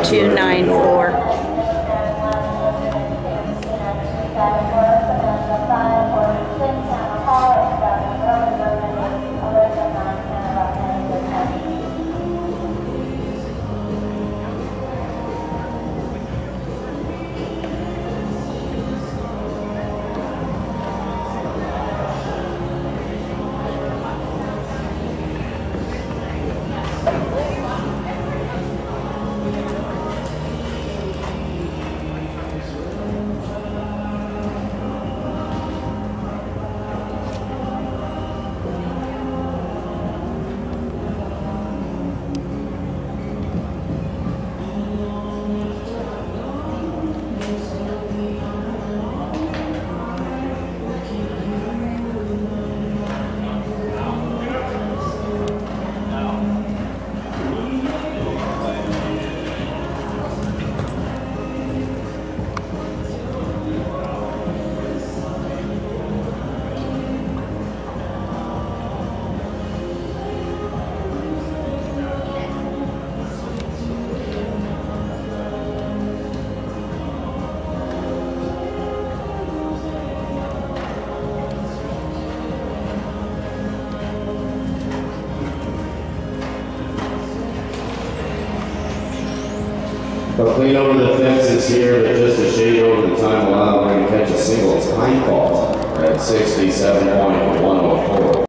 294. But clean over the fences here, but just a shade over the time allowed. We're going to catch a single time fault at 67.104.